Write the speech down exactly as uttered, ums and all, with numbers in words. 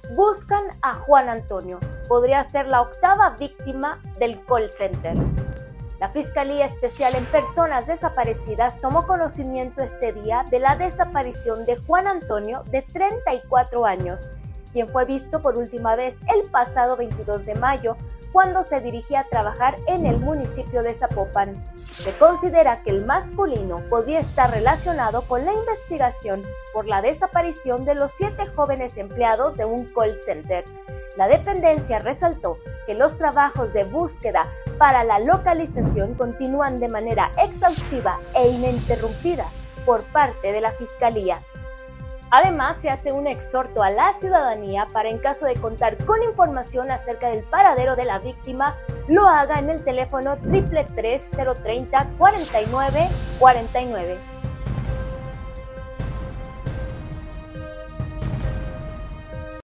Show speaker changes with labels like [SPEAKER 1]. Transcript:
[SPEAKER 1] Buscan a Juan Antonio. Podría ser la octava víctima del call center. La Fiscalía Especial en Personas Desaparecidas tomó conocimiento este día de la desaparición de Juan Antonio, de treinta y cuatro años, quien fue visto por última vez el pasado veintidós de mayo, cuando se dirigía a trabajar en el municipio de Zapopan. Se considera que el masculino podría estar relacionado con la investigación por la desaparición de los siete jóvenes empleados de un call center. La dependencia resaltó que los trabajos de búsqueda para la localización continúan de manera exhaustiva e ininterrumpida por parte de la Fiscalía. Además, se hace un exhorto a la ciudadanía para, en caso de contar con información acerca del paradero de la víctima, lo haga en el teléfono tres tres tres, cero tres cero, cuarenta y nueve cuarenta y nueve.